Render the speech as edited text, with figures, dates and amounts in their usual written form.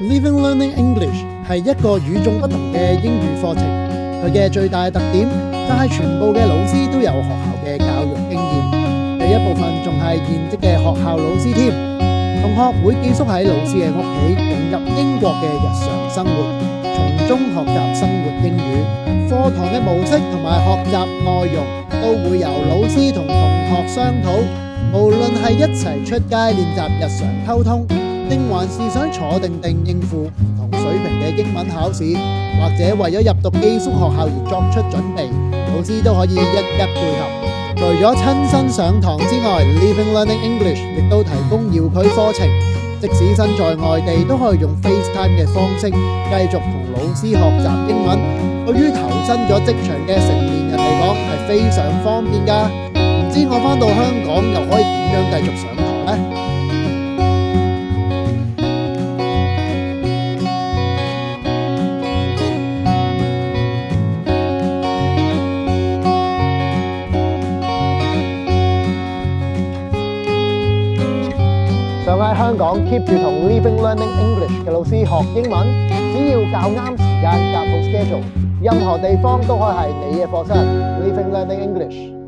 Living Learning English 係一個與眾不同嘅英語課程，佢嘅最大特點就係全部嘅老師都有學校嘅教育經驗，第一部分仲係現職嘅學校老師添。同學會寄宿喺老師嘅屋企，融入英國嘅日常生活，從中學習生活英語。課堂嘅模式同埋學習內容都會由老師同同學商討，無論係一齊出街練習日常溝通，定還是想坐定定應付唔同水平嘅英文考試，或者為咗入讀寄宿學校而作出準備，老師都可以一一配合。除咗親身上堂之外 ，Living Learning English 亦都提供遙距課程，即使身在外地都可以用 FaceTime 嘅方式繼續同老師學習英文。對於投身咗職場嘅成年人嚟講係非常方便㗎。唔知我返到香港又可以點樣繼續上堂呢？想喺香港 keep 住同 Living Learning English 嘅老師學英文，只要較啱時間夾好 schedule，任何地方都可以係你嘅課室。Living Learning English。